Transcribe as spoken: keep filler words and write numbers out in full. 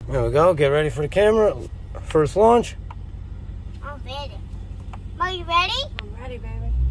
There we go. Get ready for the camera. First launch. I'm ready. Are you ready? I'm ready, baby.